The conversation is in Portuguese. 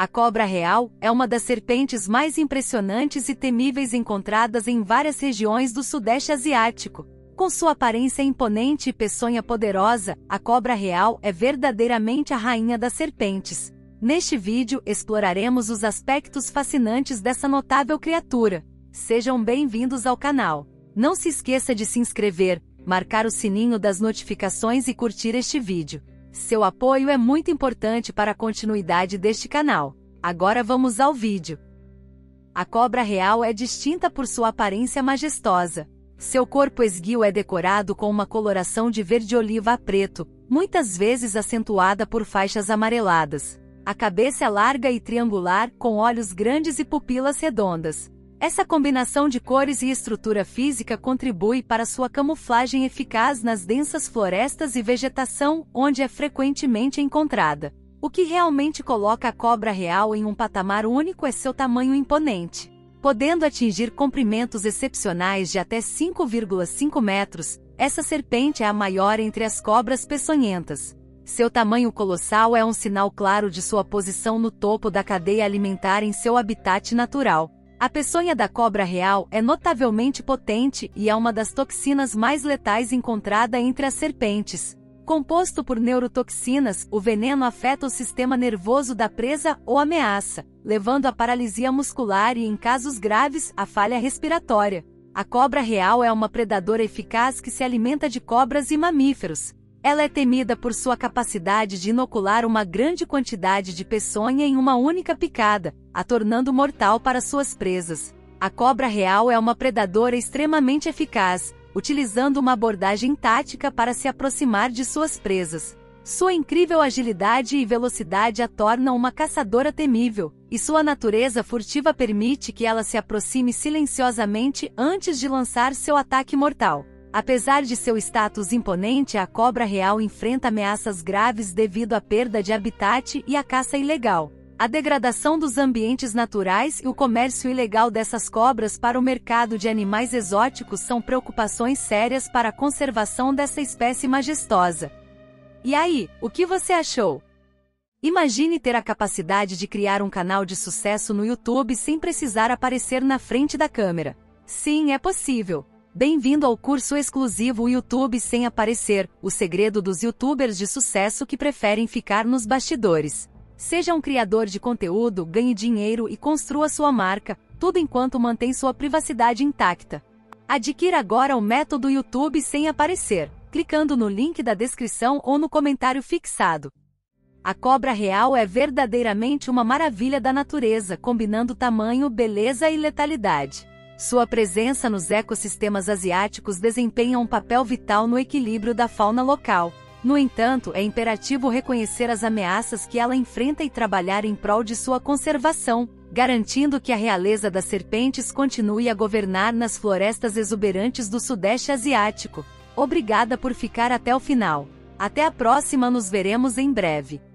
A cobra real é uma das serpentes mais impressionantes e temíveis encontradas em várias regiões do Sudeste Asiático. Com sua aparência imponente e peçonha poderosa, a cobra real é verdadeiramente a rainha das serpentes. Neste vídeo exploraremos os aspectos fascinantes dessa notável criatura. Sejam bem-vindos ao canal. Não se esqueça de se inscrever, marcar o sininho das notificações e curtir este vídeo. Seu apoio é muito importante para a continuidade deste canal. Agora vamos ao vídeo. A cobra real é distinta por sua aparência majestosa. Seu corpo esguio é decorado com uma coloração de verde-oliva a preto, muitas vezes acentuada por faixas amareladas. A cabeça é larga e triangular, com olhos grandes e pupilas redondas. Essa combinação de cores e estrutura física contribui para sua camuflagem eficaz nas densas florestas e vegetação, onde é frequentemente encontrada. O que realmente coloca a cobra real em um patamar único é seu tamanho imponente. Podendo atingir comprimentos excepcionais de até 5,5 metros, essa serpente é a maior entre as cobras peçonhentas. Seu tamanho colossal é um sinal claro de sua posição no topo da cadeia alimentar em seu habitat natural. A peçonha da cobra real é notavelmente potente e é uma das toxinas mais letais encontrada entre as serpentes. Composto por neurotoxinas, o veneno afeta o sistema nervoso da presa ou ameaça, levando à paralisia muscular e, em casos graves, à falha respiratória. A cobra real é uma predadora eficaz que se alimenta de cobras e mamíferos. Ela é temida por sua capacidade de inocular uma grande quantidade de peçonha em uma única picada, a tornando mortal para suas presas. A cobra real é uma predadora extremamente eficaz, utilizando uma abordagem tática para se aproximar de suas presas. Sua incrível agilidade e velocidade a tornam uma caçadora temível, e sua natureza furtiva permite que ela se aproxime silenciosamente antes de lançar seu ataque mortal. Apesar de seu status imponente, a cobra real enfrenta ameaças graves devido à perda de habitat e à caça ilegal. A degradação dos ambientes naturais e o comércio ilegal dessas cobras para o mercado de animais exóticos são preocupações sérias para a conservação dessa espécie majestosa. E aí, o que você achou? Imagine ter a capacidade de criar um canal de sucesso no YouTube sem precisar aparecer na frente da câmera. Sim, é possível. Bem-vindo ao curso exclusivo YouTube Sem Aparecer, o segredo dos youtubers de sucesso que preferem ficar nos bastidores. Seja um criador de conteúdo, ganhe dinheiro e construa sua marca, tudo enquanto mantém sua privacidade intacta. Adquira agora o método YouTube Sem Aparecer, clicando no link da descrição ou no comentário fixado. A cobra real é verdadeiramente uma maravilha da natureza, combinando tamanho, beleza e letalidade. Sua presença nos ecossistemas asiáticos desempenha um papel vital no equilíbrio da fauna local. No entanto, é imperativo reconhecer as ameaças que ela enfrenta e trabalhar em prol de sua conservação, garantindo que a realeza das serpentes continue a governar nas florestas exuberantes do Sudeste Asiático. Obrigada por ficar até o final. Até a próxima, nos veremos em breve.